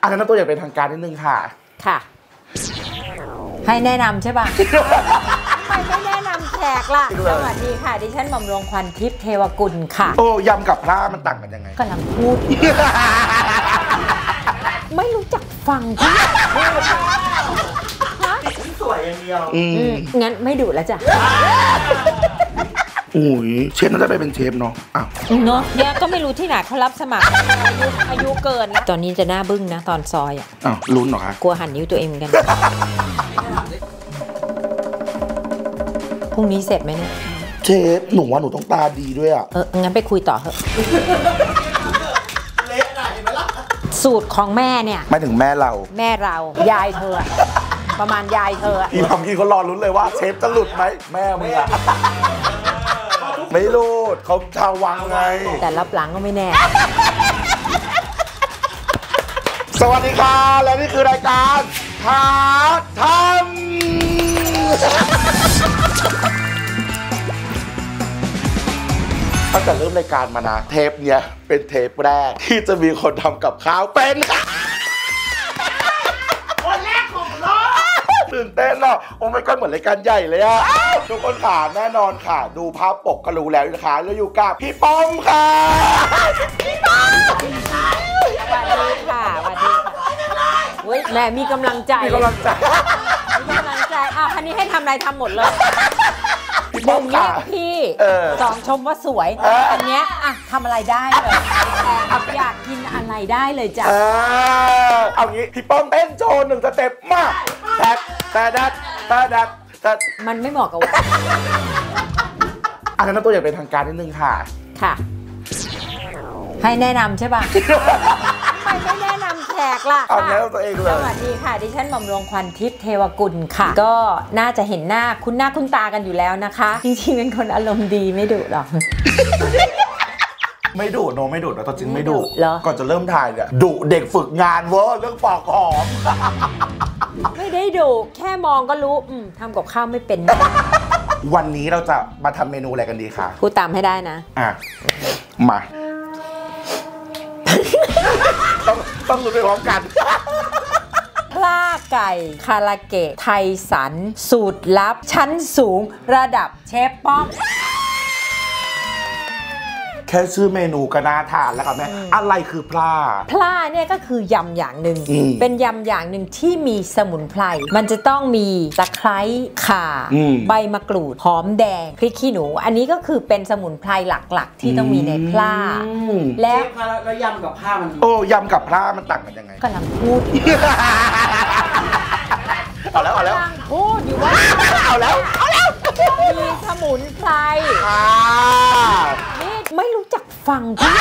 อันนั้นตัวอย่างเป็นทางการนิดนึงค่ะค่ะให้แนะนำใช่ป่ะไม่แนะนำแขกล่ะสวัสดีค่ะดิฉันบำรุงควันทิพย์เทวกุลค่ะโอ้ยำกับพระมันต่างกันยังไงกำลังพูดไม่รู้จักฟังที่สวยอย่างเดียวงั้นไม่ดุแล้วจ้ะอุ้ยเชฟน่าจะไปเป็นเชฟเนาะอ้าวเนาะเนี่ยก็ไม่รู้ที่ไหนเขารับสมัครอายุเกินแล้วตอนนี้จะหน้าบึ้งนะตอนซอยอ่ะอ้าวลุ้นเหรอคะกลัวหั่นนิ้วตัวเองเหมือนกันพรุ่งนี้เสร็จไหมเนี่ยเชฟหนูว่าหนูต้องตาดีด้วยอ่ะงั้นไปคุยต่อเถอะสูตรของแม่เนี่ยไม่ถึงแม่เรายายเธอประมาณยายเธอพี่พัมกี้เขารอลุ้นเลยว่าเชฟจะหลุดไหมแม่มึงอะไม่หลุดเขาชาววังไงแต่รับหลังก็ไม่แน่สวัสดีค่ะและนี่คือรายการท้าทำตั้งแต่เริ่มรายการมานะเทปเนี้ยเป็นเทปแรกที่จะมีคนทำกับข้าวเป็นค่ะคนแรกของโลกตื่นเต้นอ่ะโอ้ไม่ก็เหมือนรายการใหญ่เลยอ่ะทุกคนค่ะแน่นอนค่ะดูภาพปกก็รู้แล้วนะคะแล้วอยู่กับพี่ป้อมค่ะพี่ป้อมสวัสดีค่ะสวัสดีค่ะเฮ้ยแม่มีกำลังใจคันนี้ให้ทำอะไรทำหมดเลยหนึ่งเรียกพี่สองชมว่าสวยอันเนี้ยทำอะไรได้เลยอยากกินอะไรได้เลยจ้ะเอางี้พี่ป้อมเต้นโชว์1 สเต็ปมาแต่มันไม่เหมาะกับว่าอันนั้นตัวอย่างเป็นทางการนิดนึงค่ะให้แนะนำใช่ป่ะไม่แนะนำแขกล่ะเอาแนะนำตัวเองเลยสวัสดีค่ะดิฉันบำรุงควันทิพย์เทวกุลค่ะก็น่าจะเห็นหน้าคุ้นตากันอยู่แล้วนะคะจริงๆเป็นคนอารมณ์ดีไม่ดุหรอกไม่ดุโนไม่ดุแล้วตอนจริงไม่ดุก่อนจะเริ่มถ่ายเนี่ยดุเด็กฝึกงานเวอร์เรื่องปอกหอมไม่ได้ดุแค่มองก็รู้ทำกับข้าวไม่เป็นวันนี้เราจะมาทำเมนูอะไรกันดีคะพูดตามให้ได้นะมาต้องรู้ไปพร้อมกันพลาไก่คาราเกะไทยสันสูตรลับชั้นสูงระดับเชฟป้อมแค่ชื่อเมนูก็น่าทานแล้วค่ะแม่อะไรคือพลาเนี่ยก็คือยำอย่างหนึ่งเป็นยำอย่างหนึ่งที่มีสมุนไพรมันจะต้องมีตะไคร้ข่าใบมะกรูดหอมแดงพริกขี้หนูอันนี้ก็คือเป็นสมุนไพรหลักๆที่ต้องมีในพลาแล้วยำกับพลามันยำกับพลามันต่างกันยังไงกำลังพูดเอาแล้วพูดอยู่ว่าเอาแล้วมีสมุนไพรนี่ไม่รู้จักฟังที่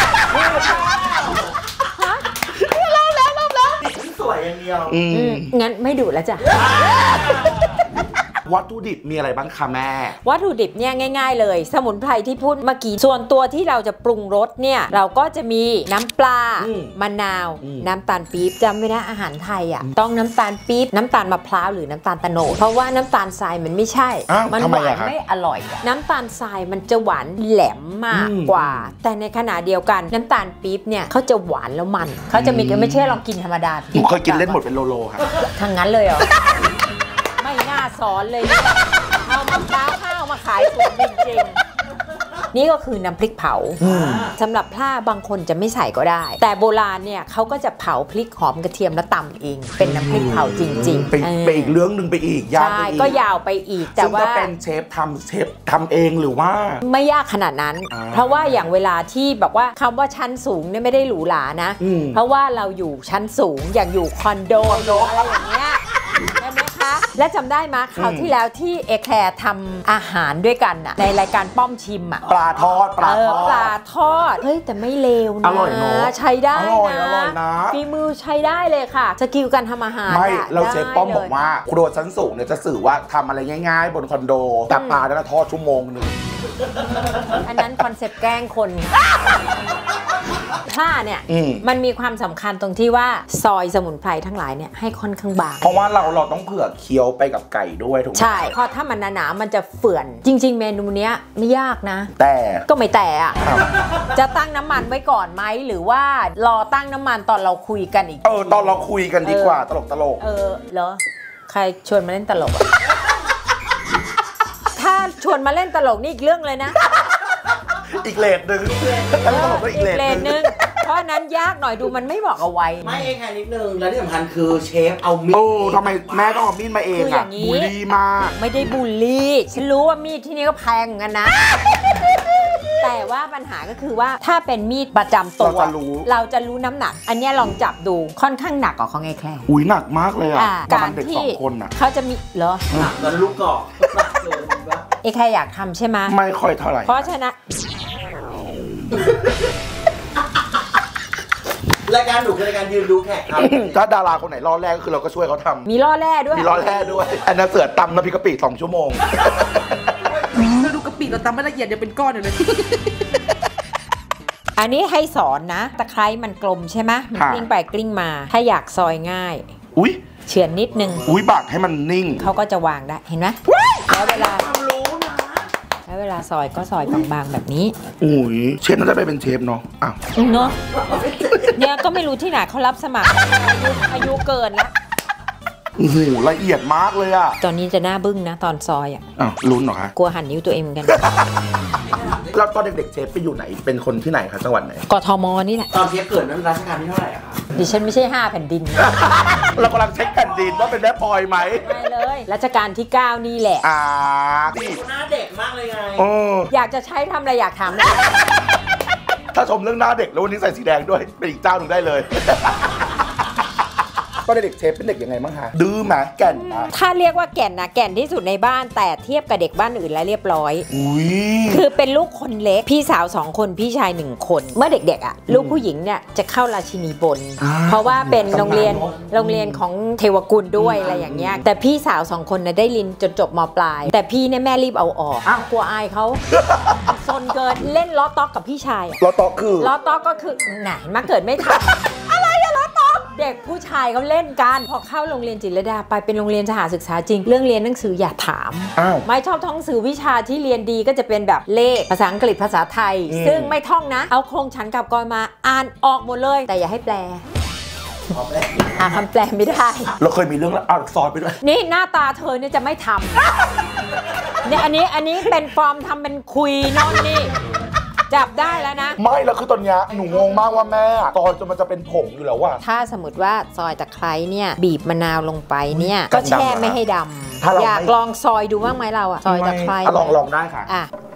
เล่าสวยอย่างเดียวงั้นไม่ดุแล้วจ้ะวัตถุดิบมีอะไรบ้างคะแม่วัตถุดิบเนี่ยง่ายๆเลยสมุนไพรที่พูดเมื่อกี้ส่วนตัวที่เราจะปรุงรสเนี่ยเราก็จะมีน้ำปลามะนาวน้ำตาลปี๊บจำไว้นะอาหารไทยต้องน้ำตาลปี๊บน้ำตาลมะพร้าวหรือน้ำตาลตะโนดเพราะว่าน้ำตาลทรายมันไม่ใช่มันหวานไม่อร่อยน้ำตาลทรายมันจะหวานแหลมมากกว่าแต่ในขณะเดียวกันน้ำตาลปี๊บเนี่ยเขาจะหวานแล้วมันเขาจะมีไม่ใช่ลองกินธรรมดาเคยกินเล่นหมดเป็นโลครับทางนั้นเลยเหรอไม่น่าสอนเลยเอามะพร้าวข้าวมาขายสดจริงๆนี่ก็คือน้ำพริกเผาสำหรับพลาบางคนจะไม่ใส่ก็ได้แต่โบราณเนี่ยเขาก็จะเผาพริกหอมกระเทียมแล้วตำเองเป็นน้ำพริกเผาจริงๆไปอีกเรื่องหนึ่งไปอีกยาวไปอีกก็ยาวไปอีกแต่ว่าเป็นเชฟทำเองหรือว่าไม่ยากขนาดนั้นเพราะว่าอย่างเวลาที่แบบว่าคำว่าชั้นสูงเนี่ยไม่ได้หรูหรานะเพราะว่าเราอยู่ชั้นสูงอย่างอยู่คอนโดอะไรอย่างเงี้ยใช่ไหมคะและจำได้ไหมคราวที่แล้วที่เอแคร์ทำอาหารด้วยกันในรายการป้อมชิมปลาทอดเฮ้ยแต่ไม่เลวนะอร่อยเนาะใช้ได้นะฝีมือใช้ได้เลยค่ะสกิลการทำอาหารไม่เราเชฟป้อมบอกว่าครัวชั้นสูงเนี่ยจะสื่อว่าทำอะไรง่ายๆบนคอนโดแต่ปลาเนี่ยทอด1 ชั่วโมงอันนั้นคอนเซ็ปต์แกล้งคนผ้าเนี่ยมันมีความสำคัญตรงที่ว่าซอยสมุนไพรทั้งหลายเนี่ยให้ค่อนข้างบางเพราะว่าเราต้องเผื่อเคี้ยวไปกับไก่ด้วยถูกไหมใช่เพราะถ้ามันหนาๆมันจะเฟื่อนจริงๆเมนูเนี้ยไม่ยากนะแต่ก็ไม่แต่อะจะตั้งน้ำมันไว้ก่อนไหมหรือว่ารอตั้งน้ำมันตอนเราคุยกันอีกตอนเราคุยกันดีกว่าตลกเหรอใครชวนมาเล่นตลกถ้าชวนมาเล่นตลกนี่อีกเรื่องเลยนะอีกเลทหนึ่งอีกเลทหนึ่งเพราะนั้นยากหน่อยดูมันไม่บอกเอาไว้ไม่เองแค่นิดนึงแล้วที่สำคัญคือเชฟเอามีดทำไมแม่ต้องเอามีดมาเองอ่ะบูลลี่มากไม่ได้บูลลี่ฉันรู้ว่ามีดที่นี่ก็แพงกันนะแต่ว่าปัญหาก็คือว่าถ้าเป็นมีดประจำตัวเราจะรู้น้ำหนักอันนี้ลองจับดูค่อนข้างหนักกว่าของไอ้แคร์อุ้ยหนักมากเลยอ่ะการที่เขาจะมีเหรอหนักกันลูกกอกไอ้แคร์อยากทำใช่ไหมไม่ค่อยเท่าไหร่เพราะฉะนั้นรายการหนูคือรายการยืนดูแขกครับถ้าดาราคนไหนล่อแร่ก็คือเราก็ช่วยเขาทำมีล่อแร่ด้วยอันนั้นเสือตำน้ำพริกกะปิ2 ชั่วโมงเราดูกะปิเราตำไม่ละเอียดเดี๋ยวเป็นก้อนเลยอันนี้ให้สอนนะตะไคร้มันกลมใช่ไหมมันกลิ้งไปกลิ้งมาถ้าอยากซอยง่ายเฉือนนิดนึงบักให้มันนิ่งเขาก็จะวางได้เห็นไหมแล้วเวลาซอยก็ซอยบางๆแบบนี้เชฟน่าจะไปเป็นเชฟเนาะเนาะเนี่ยก็ไม่รู้ที่ไหนเขารับสมัครอายุเกินแล้วละเอียดมากเลยอ่ะตอนนี้จะหน้าบึ้งนะตอนซอยลุ้นเหรอคะกลัวหั่นนิ้วตัวเองเหมือนกันแล้วตอนเด็กๆเชฟไปอยู่ไหนเป็นคนที่ไหนคะจังหวัดไหนกทมนี่แหละตอนเชฟเกิดนั้นรัชกาลที่เท่าไหร่อะคะดิฉันไม่ใช่5 แผ่นดินเรากำลังเช็คแผ่นดินว่าเป็นแม่พลอยไหมไม่เลยรัชกาลที่9นี่แหละพี่หน้าเด็กมากเลยไงอยากจะใช้ทำอะไรอยากทำถ้าชมเรื่องหน้าเด็กแล้ววันนี้ใส่สีแดงด้วยเป็นอีกเจ้าหนึ่งได้เลยตอนเด็กเชฟเป็นเด็กยังไงบ้างคะดื้อไหมแก่นนะถ้าเรียกว่าแก่นนะแก่นที่สุดในบ้านแต่เทียบกับเด็กบ้านอื่นแล้วเรียบร้อยคือเป็นลูกคนเล็กพี่สาว2 คนพี่ชาย1 คนเมื่อเด็กๆอ่ะลูกผู้หญิงเนี่ยจะเข้าราชินีบนเพราะว่าเป็นโรงเรียนของเทวกุลด้วยอะไรอย่างเงี้ยแต่พี่สาว2 คนนะได้เรียนจนจบม.ปลายแต่พี่เนี่ยแม่รีบเอาออกกลัวอายเขาซนเกินเล่นล้อต๊อกกับพี่ชายล้อต๊อกก็คือไหนมาเกิดไม่ทันอะไรอะล้อต๊อกเด็กผู้ชายเขาเล่นกันพอเข้าโรงเรียนจิตรลดาไปเป็นโรงเรียนสหศึกษาจริงเรื่องเรียนหนังสืออย่าถามไม่ชอบท่องสื่อวิชาที่เรียนดีก็จะเป็นแบบเลขภาษาอังกฤษภาษาไทยซึ่งไม่ท่องนะเอาโครงฉันกับกรมาอ่านออกหมดเลยแต่อย่าให้แปลคำแปลไม่ได้เราเคยมีเรื่องเอาซอยไปด้วยนี่หน้าตาเธอเนี่ยจะไม่ทำเนี่ยอันนี้เป็นฟอร์มทำเป็นคุยนอนนี่จับได้แล้วนะไม่แล้วคือตอนนี้หนูงงมากว่าแม่ซอยจนมันจะเป็นผงอยู่แล้วว่าถ้าสมมติว่าซอยตะไคร้เนี่ยบีบมะนาวลงไปเนี่ยก็แช่ไม่ให้ดำอยากลองซอยดูบ้างไหมเราอะซอยตะไคร้ลองได้ค่ะ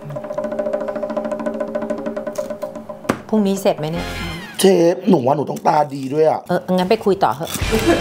พรุ่งนี้เสร็จไหมเนี่ยเชฟหนูว่าหนูต้องตาดีด้วยอะงั้นไปคุยต่อเถอะ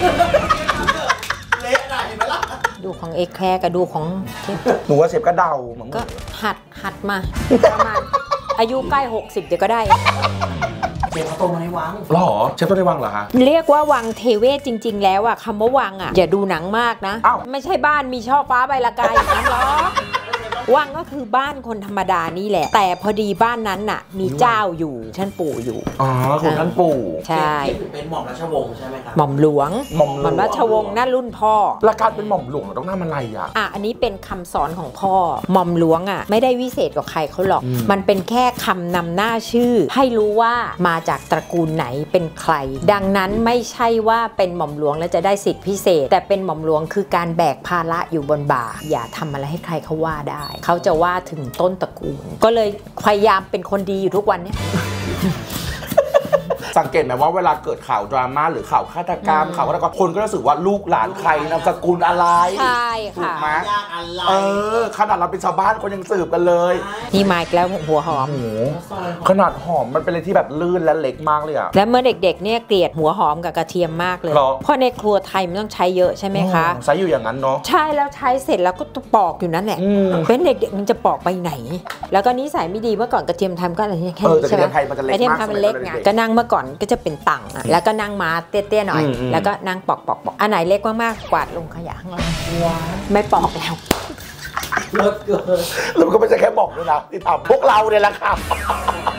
ดูของเอ็กแคร์กับดูของหนูว่าเชฟก็เดาก็หัดมาประมาณอายุใกล้60เดี๋ยวก็ได้เชฟเขาโตมาในวังหรอเชฟโตในวังเหรอคะเรียกว่าวังเทเวศจริงๆแล้วอะคำว่าวังอะอย่าดูหนังมากนะไม่ใช่บ้านมีช่อฟ้าใบละกาอย่างนั้นหรอวังก็คือบ้านคนธรรมดานี่แหละแต่พอดีบ้านนั้นน่ะมีเจ้าอยู่ท่านปู่อยู่คุณท่านปู่ใช่เป็นหม่อมราชวงศ์ใช่ไหมครับหม่อมหลวงหม่อมราชวงศ์นั่นรุ่นพ่อแล้วการเป็นหม่อมหลวงต้องทำอะไรอันนี้เป็นคำสอนของพ่อหม่อมหลวงไม่ได้วิเศษกว่าใครเขาหรอกมันเป็นแค่คำนำหน้าชื่อให้รู้ว่ามาจากตระกูลไหนเป็นใครดังนั้นไม่ใช่ว่าเป็นหม่อมหลวงแล้วจะได้สิทธิพิเศษแต่เป็นหม่อมหลวงคือการแบกภาระอยู่บนบ่าอย่าทำอะไรให้ใครเขาว่าได้เขาจะว่าถึงต้นตระกูลก็เลยพยายามเป็นคนดีอยู่ทุกวันนี้สังเกตไหมว่าเวลาเกิดข่าวดราม่าหรือข่าวฆาตกรรมข่าวอะไรก็คนก็รู้สึกว่าลูกหลานใครนามสกุลอะไรใช่ค่ะถูกไหมขนาดเราเป็นชาวบ้านคนยังสืบกันเลยนี่มาอีกแล้วหัวหอมขนาดหอมมันเป็นอะไรที่แบบลื่นและเล็กมากเลยอะและเมื่อเด็กๆเนี่ยเกลียดหัวหอมกับกระเทียมมากเลยเพราะในครัวไทยมันต้องใช้เยอะใช่ไหมคะใช้อยู่อย่างนั้นเนาะใช่แล้วใช้เสร็จแล้วก็ปอกอยู่นั่นแหละเป็นเด็กๆมันจะปอกไปไหนแล้วก็นิสัยไม่ดีเมื่อก่อนกระเทียมทำก็อะไรแค่ใช่ไหมกระเทียมทำเป็นเล็กไงก็นั่งเมื่อก่อนก็จะเป็นตังแล้วก็นั่งมาเตี้ยๆหน่อยแล้วก็นั่งปอกอันไหนเล็กมากๆกวาดลงขยะข้างล่างไม่ปอกแล้วแล้วก็ไม่ใช่แค่บอกด้วยนะที่ทำพวกเราเนี่ยแหละครับ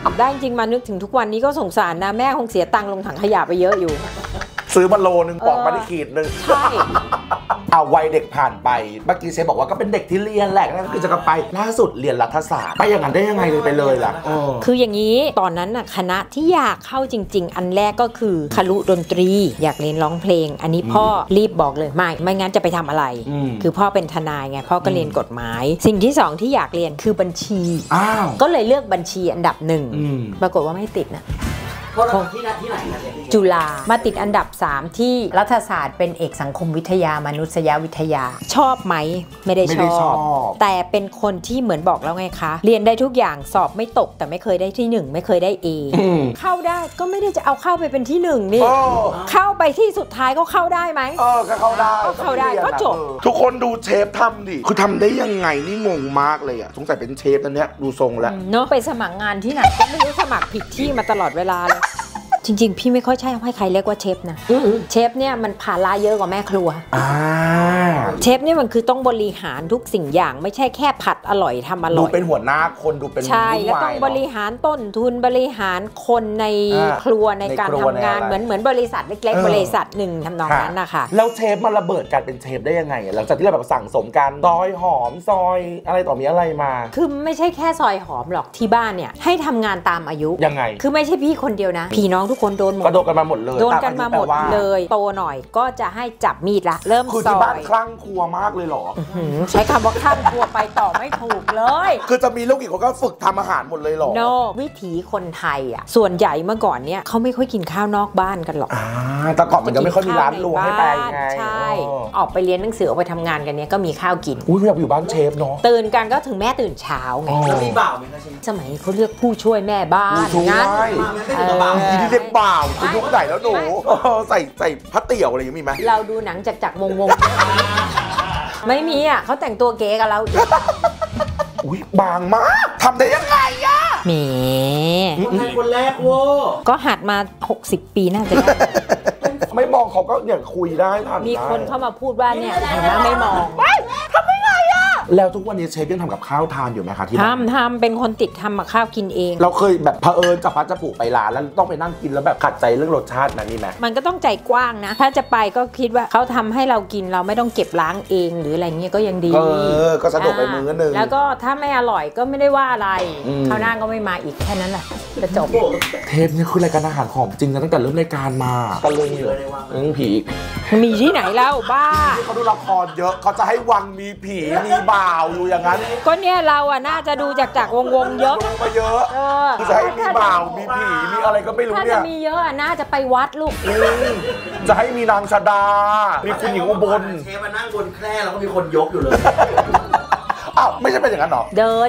ได้จริงมานึกถึงทุกวันนี้ก็สงสารนะแม่คงเสียตังค์ลงถังขยะไปเยอะอยู่ซื้อมาโลนึงปอกมาได้ขีดนึงใช่เอาวัยเด็กผ่านไปเมื่อกี้เชฟบอกว่าก็เป็นเด็กที่เรียนแหละนั่นก็คือจะกลับไปล่าสุดเรียนรัฐศาสตร์ไปอย่างนั้นได้ยังไงเลยไปเลยล่ะคืออย่างนี้ตอนนั้นน่ะคณะที่อยากเข้าจริง ๆ อันแรกก็คือครุดนตรีอยากเรียนร้องเพลงอันนี้พ่อรีบบอกเลยไม่งั้นจะไปทำอะไร คือพ่อเป็นทนายไงพ่อก็เรียนกฎหมายสิ่งที่2ที่อยากเรียนคือบัญชีก็เลยเลือกบัญชีอันดับ1ปรากฏว่าไม่ติดนะที่ไหนนะจุฬามาติดอันดับ3ที่รัฐศาสตร์เป็นเอกสังคมวิทยามนุษยวิทยาชอบไหมไม่ได้ชอบแต่เป็นคนที่เหมือนบอกแล้วไงคะเรียนได้ทุกอย่างสอบไม่ตกแต่ไม่เคยได้ที่1ไม่เคยได้ A เข้าได้ก็ไม่ได้จะเอาเข้าไปเป็นที่1นี่เข้าไปที่สุดท้ายก็เข้าได้ไหมก็เข้าได้ก็จบทุกคนดูเชฟทำดิคือทำได้ยังไงนี่งงมากเลยอ่ะสงสัยเป็นเชฟนั่นเนี้ยดูทรงแล้วเนาะไปสมัครงานที่ไหนก็ไม่รู้สมัครผิดที่มาตลอดเวลาเลยจริงๆพี่ไม่ค่อยใช่ให้ใครเรียกว่าเชฟนะเชฟเนี่ยมันภาระเยอะกว่าแม่ครัวเชฟเนี่ยมันคือต้องบริหารทุกสิ่งอย่างไม่ใช่แค่ผัดอร่อยทำอร่อยดูเป็นหัวหน้าคนดูเป็นใช่แล้วต้องบริหารต้นทุนบริหารคนในครัวในการทำงานเหมือนบริษัทเล็กๆบริษัทหนึ่งทำนองนั้นนะคะแล้วเชฟมันระเบิดการเป็นเชฟได้ยังไงหลังจากที่เราแบบสั่งสมกันซอยหอมซอยอะไรต่อมีอะไรมาคือไม่ใช่แค่ซอยหอมหรอกที่บ้านเนี่ยให้ทำงานตามอายุยังไงคือไม่ใช่พี่คนเดียวนะพี่น้องทุกคนโดนหมดมาหมดเลยโดนกันมาหมดเลยโตหน่อยก็จะให้จับมีดละเริ่มซอยคือที่บ้านคลั่งครัวมากเลยหรอใช้คำว่าคลั่งครัวไปต่อไม่ถูกเลยคือจะมีลูกอีกคนก็ฝึกทำอาหารหมดเลยหรอวิถีคนไทยอ่ะส่วนใหญ่เมื่อก่อนเนี่ยเขาไม่ค่อยกินข้าวนอกบ้านกันหรอกแต่ก่อนมันยังไม่ค่อยมีร้านรวงให้ไปไงใช่ออกไปเรียนหนังสือออกไปทำงานกันเนี่ยก็มีข้าวกินอยากอยู่บ้านเชฟเนาะตื่นกันก็ถึงแม่ตื่นเช้าไงแล้วมีบ่าวไหมคะเชฟสมัยเขาเรียกผู้ช่วยแม่บ้านงั้นที่เรียกบ่าวคือยุคไหนแล้วหนูใส่ผ้าเตี่ยวอะไรอย่างนี้มีไหมเราดูหนังจากวงไม่มีอ่ะเขาแต่งตัวเก๋กับเราอุ้ยบางมากทำได้ยังไงอ่ะแหมคนแรกโว้ก็หัดมา60 ปีน่าจะได้ไม่มองเขาก็เนี่ยคุยได้ทำมีคนเข้ามาพูดว่าเนี่ยเห็นไหมไม่มองทำไม่ไงอ่ะแล้วทุกวันนี้เชฟยังทำกับข้าวทานอยู่ไหมคะที่ทำเป็นคนติดทำกับข้าวกินเองเราเคยแบบเผอิญจะพัดจะผูกไปร้านแล้วต้องไปนั่งกินแล้วแบบขัดใจเรื่องรสชาตินะนี่ไหมมันก็ต้องใจกว้างนะถ้าจะไปก็คิดว่าเขาทำให้เรากินเราไม่ต้องเก็บล้างเองหรืออะไรเงี้ยก็ยังดีก็สะดวกไปมื้อนึงแล้วก็ถ้าไม่อร่อยก็ไม่ได้ว่าอะไรคราวหน้าก็ไม่มาอีกแค่นั้นแหละจะจบเทปนี้คือรายการอาหารของจริงนะตั้งแต่เริ่มรายการมาตะลึงอยู่ผีมีที่ไหนเล่าบ้าเขาดูละครเยอะเขาจะให้วังมีผีมีบ่าวอยู่อย่างนั้นก็เนี่ยเราอ่ะน่าจะดูจากวงเยอะมาเยอะจะให้มีบ่าวมีผีมีอะไรก็ไม่รู้เนี่ยถ้าจะมีเยอะอ่ะน่าจะไปวัดลูกจะให้มีนางชดามีคุณหญิงอุบลเชฟมานั่งบนแคร่แล้วก็มีคนยกอยู่เลยอ้าวไม่ใช่เป็นอย่างนั้นหรอเดิน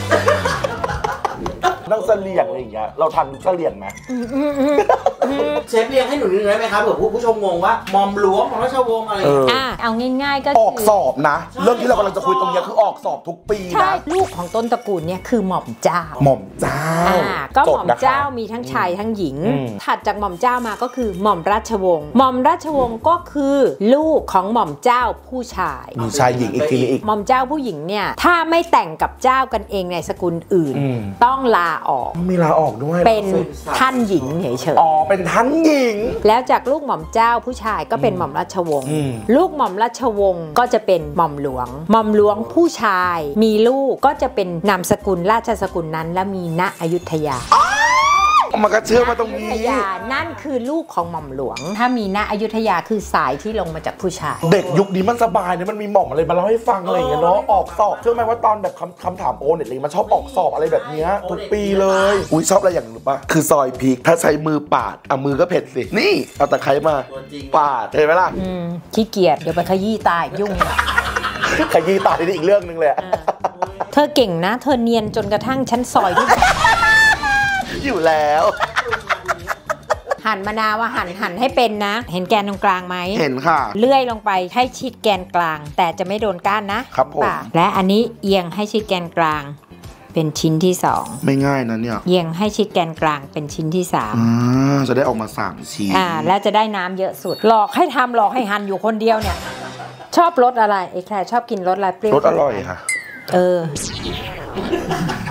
นั่งเสลี่ยงอะไรอย่างเงี้ยเราทำเสลี่ยงไหมเชฟเรียงให้หนูนิดนึงได้ไหมครับเผื่อผู้ชมงงว่ามอมหลวงของราชวงศ์อะไรเอาง่ายๆก็ออกสอบนะเรื่องที่เรากำลังจะคุยตรงนี้คือออกสอบทุกปีนะลูกของต้นตระกูลเนี่ยคือหม่อมเจ้าก็หม่อมเจ้ามีทั้งชายทั้งหญิงถัดจากหม่อมเจ้ามาก็คือหม่อมราชวงศ์หม่อมราชวงศ์ก็คือลูกของหม่อมเจ้าผู้ชายมีชายหญิงอีกทีอีกหม่อมเจ้าผู้หญิงเนี่ยถ้าไม่แต่งกับเจ้ากันเองในสกุลอื่นต้องลาออกมีลาออกด้วยเป็นท่านหญิงเฉยๆเป็นท่านหญิงแล้วจากลูกหม่อมเจ้าผู้ชายก็เป็นหม่อมราชวงศ์ลูกหม่อมราชวงศ์ก็จะเป็นหม่อมหลวงหม่อมหลวงผู้ชายมีลูกก็จะเป็นนามสกุลราชสกุลนั้นและมีณอยุธยามันก็เชื่อมาตรงนี้นั่นคือลูกของหม่อมหลวงถ้ามีณอยุธยาคือสายที่ลงมาจากผู้ชายเด็กยุคนี้มันสบายเนี่ยมันมีหม่อมอะไรมาเล่าให้ฟังอะไรอย่างเงี้ยเนาะออกสอบเชื่อไหมว่าตอนแบบคำถามโอเน็ตเลยมันชอบออกสอบอะไรแบบเนี้ยทุกปีเลยอุ้ยชอบอะไรอย่างรู้ป่ะคือซอยพริกถ้าใช้มือปาดมือก็เผ็ดสินี่เอาตะไคร้มาปาดเห็นไหมล่ะขี้เกียจเดี๋ยวไปขยี้ตายยุ่งขยี้ตายนี่อีกเรื่องนึงเลยเธอเก่งนะเธอเนียนจนกระทั่งชั้นซอยที่อยู่แล้วหั่นมะนาวหั่นให้เป็นนะเห็นแกนตรงกลางไหมเห็นค่ะเลื่อยลงไปให้ชิดแกนกลางแต่จะไม่โดนก้านนะครับผมและอันนี้เอียงให้ชิดแกนกลางเป็นชิ้นที่2 ไม่ง่ายนะเนี่ยเอียงให้ชิดแกนกลางเป็นชิ้นที่ 3จะได้ออกมา3ชิ้นแล้วจะได้น้ำเยอะสุดหลอกให้ทำหลอกให้หั่นอยู่คนเดียวเนี่ยชอบรสอะไรไอ้แคร์ชอบกินรสอะไรเปรี้ยวรสอร่อยค่ะ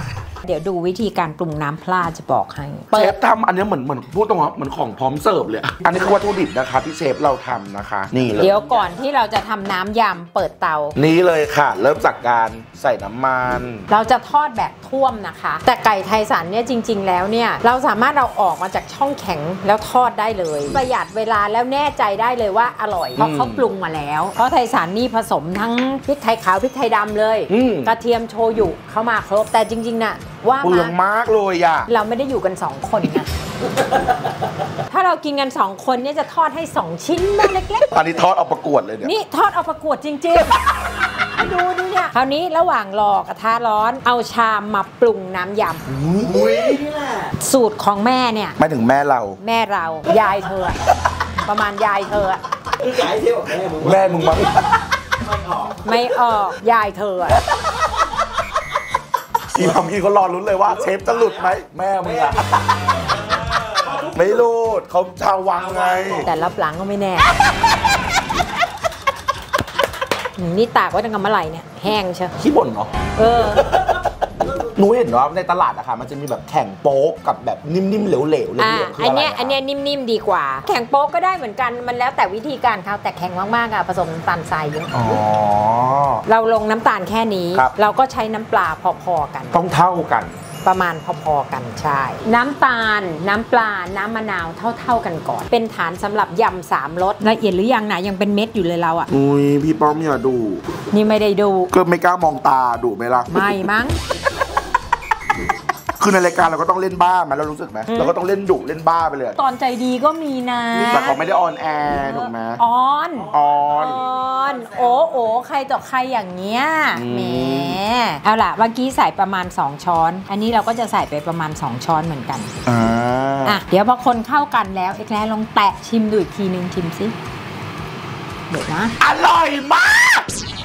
เดี๋ยวดูวิธีการปรุงน้ำปลาจะบอกให้เชฟทำอันนี้เหมือนพูดตรงๆเหมือนของพร้อมเสิร์ฟเลยอันนี้คือวัตถุดิบนะคะที่เชฟเราทำนะคะนี่เลยเดี๋ยวก่อนที่เราจะทำน้ำยำเปิดเตานี้เลยค่ะเริ่มจากการใส่น้ำมันเราจะทอดแบบท่วมนะคะแต่ไก่ไทยสันเนี่ยจริงๆแล้วเนี่ยเราสามารถเราออกมาจากช่องแข็งแล้วทอดได้เลยประหยัดเวลาแล้วแน่ใจได้เลยว่าอร่อยเพราะเขาปรุงมาแล้วเพราะไทยสันนี่ผสมทั้งพริกไทยขาวพริกไทยดำเลยกระเทียมโชยุเข้ามาครบแต่จริงๆน่ะว่าเปลืองมากเลยอ่ะเราไม่ได้อยู่กัน2คนไงถ้าเรากินกัน2คนเนี่ยจะทอดให้2ชิ้นมาเล็กๆอันนี้ทอดเอาประกวดเลยเนี่ยนี่ทอดเอาประกวดจริงๆดูเนี่ยคราวนี้ระหว่างรอกระทะร้อนเอาชามมาปรุงน้ำยำสูตรของแม่เนี่ยไม่ถึงแม่เรายายเธอประมาณยายเธอคือยายเที่ยวแม่มึงมั้งไม่ออกยายเธออีพอมกี้เขารอลุ้นเลยว่าเชฟจะหลุดไหมแม่มึงอะไม่หลุดเขาชาววังไงแต่รับหลังก็ไม่แน่นี่ตากไว้ตั้งแต่เมื่อไหร่เนี่ยแห้งเชียวขี้บ่นเนาะหนูเห็นว่าในตลาดอะค่ะมันจะมีแบบแข่งโป๊กกับแบบนิ่มๆเหลวๆเลยอันเนี้ยนิ่มๆดีกว่าแข่งโป๊กก็ได้เหมือนกันมันแล้วแต่วิธีการเขาแต่แข็งมากๆอะผสมน้ำตาลทรายเยอะเราลงน้ำตาลแค่นี้เราก็ใช้น้ำปลาพอๆกันต้องเท่ากันประมาณพอๆกันใช่น้ำตาลน้ำปลาน้ำมะนาวเท่ากันก่อนเป็นฐานสำหรับยำ3รสละเอียดหรือยังนะยังเป็นเม็ดอยู่เลยเราอ่ะอุ้ยพี่ป้อมอย่าดูนี่ไม่ได้ดูก็ไม่กล้ามองตาดูไหมล่ะไม่มั้งคือในรายการเราก็ต้องเล่นบ้าไหมเรารู้สึกไหมเราก็ต้องเล่นดุเล่นบ้าไปเลยตอนใจดีก็มีนะแต่เขาไม่ได้ออนแอร์ถูกไหมออนโอ้ใครต่อใครอย่างเงี้ยแหมเอาล่ะเมื่อกี้ใส่ประมาณ2ช้อนอันนี้เราก็จะใส่ไปประมาณ2ช้อนเหมือนกันเดี๋ยวพอคนเข้ากันแล้วเอ็กแลลองแตะชิมดูอีกทีนึงชิมสิเดี๋ยวนะอร่อยมาก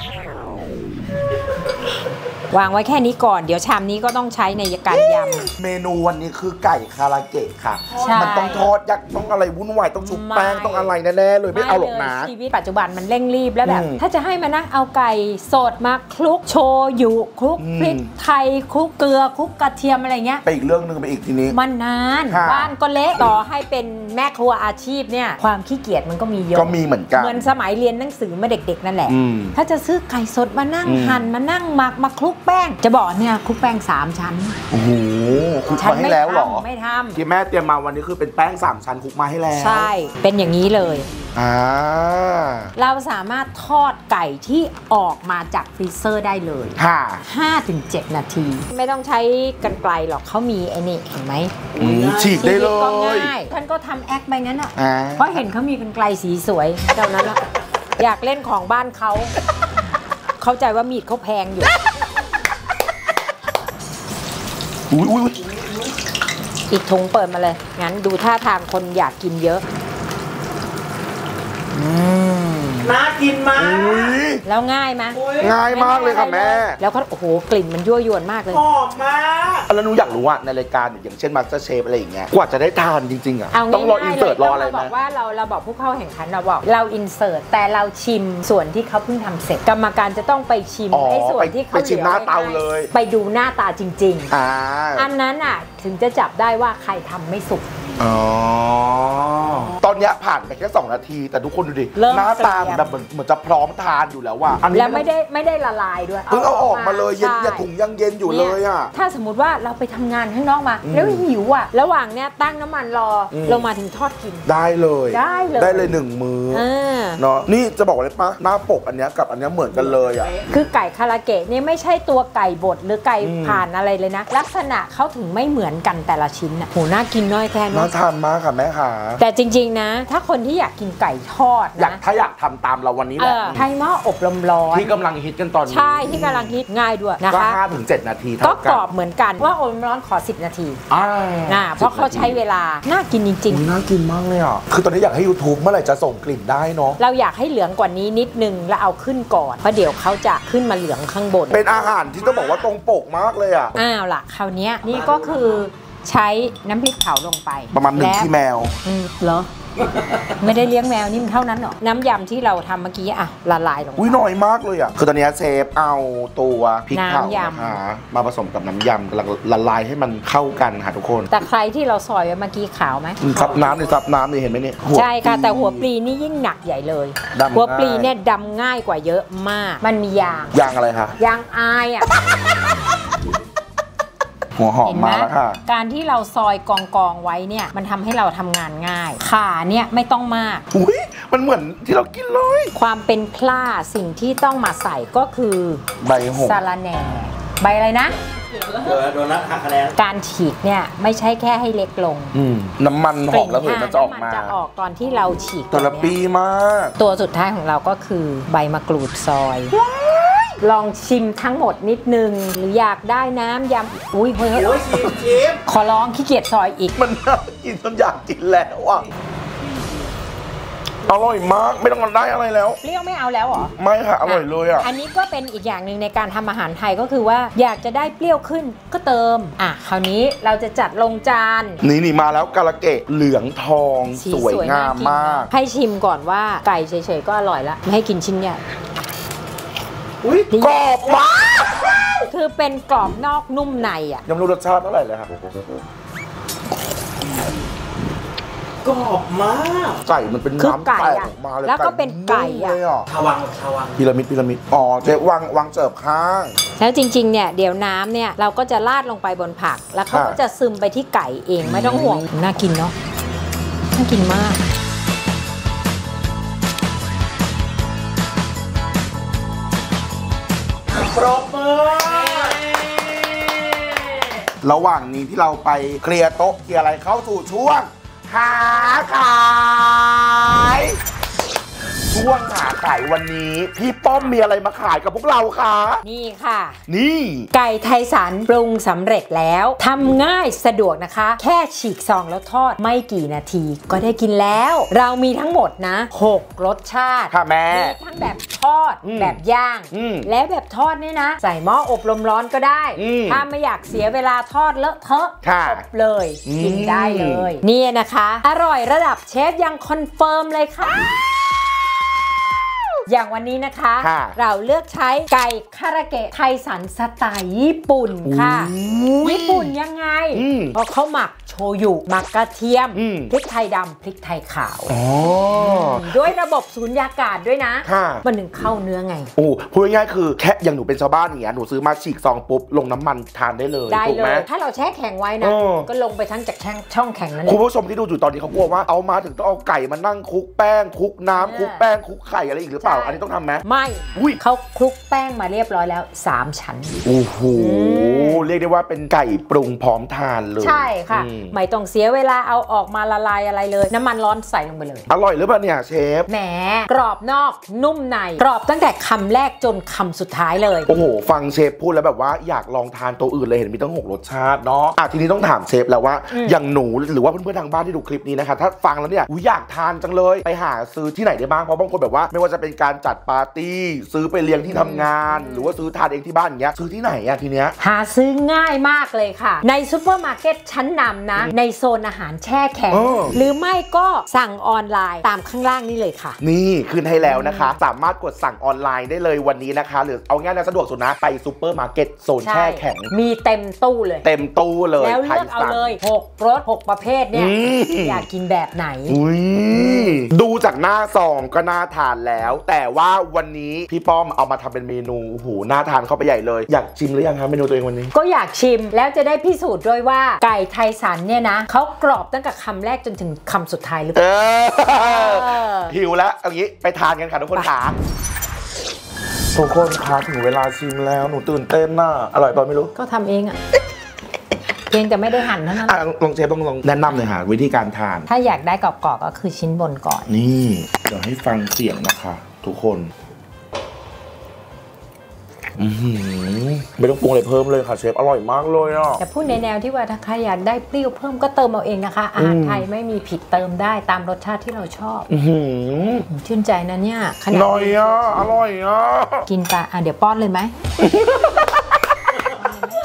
วางไว้แค่นี้ก่อนเดี๋ยวชามนี้ก็ต้องใช้ในการยำเมนูวันนี้คือไก่คาราเกะค่ะมันต้องทอดยักต้องอะไรวุ่นวายต้องชุบแป้งต้องอะไรแน่ๆเลยไม่เอาหรอกนะชีวิตปัจจุบันมันเร่งรีบแล้วแบบถ้าจะให้มานั่งเอาไก่สดมาคลุกโชยุคลุกพริกไทยคลุกเกลือคลุกกระเทียมอะไรเงี้ยไปอีกเรื่องนึงไปอีกทีนี้มันนานบ้านก็เละต่อให้เป็นแม่ครัวอาชีพเนี่ยความขี้เกียจมันก็มีเยอะก็มีเหมือนกันเหมือนสมัยเรียนหนังสือเมื่อเด็กๆนั่นแหละถ้าจะซื้อไก่สดมานั่งหั่นมานั่งหมักมาคลุกแป้งจะบอกเนี่ยคลุกแป้ง3ชั้นโอ้โหคลุกมาให้แล้วหรอไม่ทำที่แม่เตรียมมาวันนี้คือเป็นแป้ง3ชั้นคลุกมาให้แล้วใช่เป็นอย่างนี้เลยเราสามารถทอดไก่ที่ออกมาจากฟรีเซอร์ได้เลย 5-7 นาทีไม่ต้องใช้กรรไกรหรอกเขามีไอ้นี่เห็นไหมฉีกได้เลยก็ง่ายท่านก็ทำแอคไปงั้นอ่ะเพราะเห็นเขามีกรรไกรสีสวยเท่านั้นละอยากเล่นของบ้านเขาเข้าใจว่ามีดเขาแพงอยู่อีกถุงเปิดมาเลยงั้นดูท่าทางคนอยากกินเยอะน่ากินมากแล้วง่ายไหมง่ายมากเลยค่ะแม่แล้วก็โอ้โหกลิ่นมันยั่วยวนมากเลยหอมมากแล้วหนูอยากรู้ว่าในรายการอย่างเช่น Master Chef อะไรอย่างเงี้ยกว่าจะได้ทานจริงๆอ่ะต้องรออินเสิร์ตรออะไรไหมบอกว่าเราบอกผู้เข้าแข่งขันเราบอกเราอินเสิร์ตแต่เราชิมส่วนที่เขาเพิ่งทำเสร็จกรรมการจะต้องไปชิมไอ้ส่วนที่เขาไปชิมหน้าเตาเลยไปดูหน้าตาจริงๆอันนั้นอ่ะถึงจะจับได้ว่าใครทำไม่สุกตอนนี้ผ่านไปแค่2 นาทีแต่ทุกคนดูดิหน้าตาแบบเหมือนจะพร้อมทานอยู่แล้วว่ะแล้วไม่ได้ละลายด้วยเพิ่งเอาออกมาเลยเย็นถุงยังเย็นอยู่เลยอ่ะถ้าสมมติว่าเราไปทำงานข้างนอกมาแล้วหิวอ่ะระหว่างเนี้ยตั้งน้ำมันรอลงมาถึงทอดกินได้เลย1 มื้อเนาะนี่จะบอกเลยปะหน้าปกอันเนี้ยกับอันเนี้ยเหมือนกันเลยอ่ะคือไก่คาราเกะนี่ไม่ใช่ตัวไก่บดหรือไก่ผ่านอะไรเลยนะลักษณะเขาถึงไม่เหมือนกันแต่ละชิ้นอ่ะโหน่ากินน้อยแค่น่าทานมากค่ะแม่ค่ะแต่จริงๆนะถ้าคนที่อยากกินไก่ทอดนะถ้าอยากทำตามเราวันนี้แหละใช้หม้ออบลมร้อนที่กำลังฮิตกันตอนนี้ใช่ที่กำลังฮิตง่ายด้วยนะคะก็5-7 นาทีก็กรอบเหมือนกันว่าอบลมร้อนขอ10 นาทีเพราะเขาใช้เวลาน่ากินจริงๆน่ากินมากเลยอ่ะคือตอนนี้อยากให้ YouTube เมื่อไหร่จะส่งกลิ่นได้เนาะเราอยากให้เหลืองกว่านี้นิดนึงแล้วเอาขึ้นก่อนเพราะเดี๋ยวเขาจะขึ้นมาเหลืองข้างบนเป็นอาหารที่ต้องบอกว่าตรงปกมากเลยอ่ะล่ะคราวนี้นี่ก็คือใช้น้ำพริกเผาลงไปประมาณ1 ขี้แมวเหรอไม่ได้เลี้ยงแมวนี่มันเท่านั้นหรอน้ำยำที่เราทำเมื่อกี้อะละลายลงไปอุ้ยน้อยมากเลยอ่ะคือตอนนี้เชฟเอาตัวพริกเผาน้ำยำนะคะมาผสมกับน้ำยำละลายให้มันเข้ากันค่ะทุกคนแต่ใครที่เราซอยไว้เมื่อกี้ขาวไหมซับน้ำนี่เห็นไหมเนี่ยหัวใช่ค่ะแต่หัวปลีนี่ยิ่งหนักใหญ่เลยดำง่ายหัวปลีเนี่ยดำง่ายกว่าเยอะมาก มันมียางยางอะไรคะยางอายอ่ะหัวหอมเห็นไหมมาแล้วค่ะการที่เราซอยกองไว้เนี่ยมันทำให้เราทำงานง่ายขาเนี่ยไม่ต้องมากอุ้ยมันเหมือนที่เรากินเลยความเป็นพล่าสิ่งที่ต้องมาใส่ก็คือใบหงสาระแหน่ใบอะไรนะโดนัทหักคะแนนการฉีกเนี่ยไม่ใช่แค่ให้เล็กลงน้ำมันหอมแล้วเผยมันจะออกน้ำมาจะออกตอนที่เราฉีกแต่ละปีมากตัวสุดท้ายของเราก็คือใบมะกรูดซอย ลองชิมทั้งหมดนิดนึง หรืออยากได้น้ำยำอุ้ยเฮ้ยโอ้ยชิมขอร้องขี้เกียจซอยอีกมันน่ากินจนอยากกินแล้วอ่ะอร่อยมากไม่ต้องได้อะไรแล้วเปรี้ยวไม่เอาแล้วเหรอไม่ค่ะอร่อยเลยอ่ะอันนี้ก็เป็นอีกอย่างหนึ่งในการทำอาหารไทยก็คือว่าอยากจะได้เปรี้ยวขึ้นก็เติมคราวนี้เราจะจัดลงจานนี่มาแล้วกาละเกะเหลืองทองสีสวยงามมากให้ชิมก่อนว่าไก่เฉยๆก็อร่อยละไม่ให้กินชิ้นใหญ่อุ้ยกรอบมากคือเป็นกรอบนอกนุ่มในอ่ะยังไม่รู้รสชาติเท่าไหร่เลยครับกรอบมากไก่มันเป็นคือน้ำไก่แตกอะออกมาเลยแล้วก็เป็นไก่อะนุ่มเลยชาวังพีระมิดอ๋อเจ๊วางเสิร์ฟข้างแล้วจริงๆเนี่ยเดี๋ยวน้ำเนี่ยเราก็จะราดลงไปบนผัก แล้วเขาก็จะซึมไปที่ไก่เองไม่ต้องห่วงน่ากินเนาะน่ากินมากปรบมือระหว่างนี้ที่เราไปเคลียร์โต๊ะเคลียร์อะไรเข้าสู่ช่วงหาขายช่วงหาขายวันนี้พี่ป้อมมีอะไรมาขายกับพวกเราคะนี่ค่ะนี่ไก่ไทยสันปรุงสำเร็จแล้วทำง่ายสะดวกนะคะ แค่ฉีกซองแล้วทอดไม่กี่นาทีก็ได้กินแล้ว เรามีทั้งหมดนะ6รสชาติค่ะแม่มีทั้งแบบทอดแบบย่าง และแบบทอดเนี่ยนะ ใส่หม้ออบลมร้อนก็ได้ ถ้าไม่อยากเสียเวลาทอดเลอะเทอะค่ะอบเลยกินได้เลยนี่นะคะ อร่อยระดับเชฟยังคอนเฟิร์มเลยค่ะ อย่างวันนี้นะคะค่ะเราเลือกใช้ไก่คาราเกะไทยสันสไตล์ญี่ปุ่นค่ะ ญี่ปุ่นยังไง เพราะเขาหมักโชยุหมักกระเทียม พริกไทยดำพริกไทยขาว ด้วยระบบสูญญากาศด้วยนะค่ะมันถึงเข้าเนื้อไงโอ้พูดง่ายๆคือแค่อย่างหนูเป็นชาวบ้านอย่างเงี้ยหนูซื้อมาฉีกซองปุ๊บลงน้ำมันทานได้เลยได้ถูกเลไหมย ถ้าเราแช่แข็งไว้นะ ก็ลงไปทั้งจากช่องแข็งนั่นแหคุณละผู้ชมที่ดูอยู่ตอนนี้เขากลัวว่าเอามาถึงต้องเอาไก่มานั่งคลุกแป้งคลุกน้ำคลุกแป้งคลุกไข่อะไรอีกหรือเปล่าใช่อันนี้ต้องทำไหมไม่อุ้ยเขาคลุกแป้งมาเรียบร้อยแล้ว 3 ชั้นโอ้โหเรียกได้ว่าเป็นไก่ปรุงพร้อมทานเลยใช่ค่ะ ไม่ต้องเสียเวลาเอาออกมาละลายอะไรเลย น้ำมันร้อนใส่ลงไปเลยอร่อยหรือเปล่าเนี่ยเชฟแหมกรอบนอกนุ่มในกรอบตั้งแต่คำแรกจนคำสุดท้ายเลยโอ้โหฟังเชฟพูดแล้วแบบว่าอยากลองทานตัวอื่นเลยเห็นมีตั้ง6รสชาติเนาะทีนี้ต้องถามเชฟแล้วว่าอย่างหนูหรือว่าเพื่อนๆทางบ้านที่ดูคลิปนี้นะคะถ้าฟังแล้วเนี่ยอยากทานจังเลยไปหาซื้อที่ไหนได้บ้างเพราะบางคนแบบว่าไม่ว่าจะเป็นการจัดปาร์ตี้ซื้อไปเลี้ยงที่ทำงาน หรือว่าซื้อทานเองที่บ้านอย่างเงี้ยซื้อที่ไหนอะทีเนี้ยหาซื้อง่ายมากเลยค่ะ ในซูเปอร์มาร์เก็ตชั้นนำนะ ในโซนอาหารแช่แข็ง หรือไม่ก็สั่งออนไลน์ตามข้างล่างนี่เลยค่ะนี่ขึ้นให้แล้วนะคะ สามารถกดสั่งออนไลน์ได้เลยวันนี้นะคะ หรือเอาง่ายๆสะดวกสุดนะไปซูเปอร์มาร์เก็ตโซนแช่แข็งมีเต็มตู้เลยเต็มตู้เลยแล้วเลือกเอาเลย6รส6ประเภทเนี่ยอยากกินแบบไหนอุ้ยดูจากหน้าซองก็น่าทานแล้ว แต่ว่าวันนี้พี่ป้อมเอามาทำเป็นเมนูโอ้โหน่าทานเข้าไปใหญ่เลยอยากชิมหรือยังคะเมนูตัวเองวันนี้ก็อยากชิมแล้วจะได้พิสูจน์ด้วยว่าไก่ไทยสันเนี่ยนะเขากรอบตั้งแต่คำแรกจนถึงคำสุดท้ายหรือเปล่าหิวแล้วเอางี้ไปทานกันค่ะทุกคนค่ะทุกคนคะถึงเวลาชิมแล้วหนูตื่นเต้นน่ะอร่อยป่ะไม่รู้ก็ทำเองอะเพียงแต่ไม่ได้หั่นเท่านั้นลองเชฟต้องลองแนะนำเลยค่ะวิธีการทานถ้าอยากได้กรอบๆก็คือชิ้นบนก่อนนี่เดี๋ยวให้ฟังเสียงนะคะ ทุกคนไม่ต้องปรุงอะไรเพิ่มเลยค่ะเชฟอร่อยมากเลยอ่ะแต่พูดในแนวที่ว่าถ้าใครอยากได้เปรี้ยวเพิ่มก็เติมเอาเองนะคะอาหารไทยไม่มีผิดเติมได้ตามรสชาติที่เราชอบชื่นใจนะเนี่ยขนาดหน่อยอ่ะอร่อยอ่ะกินไปเดี๋ยวป้อนเลยไหม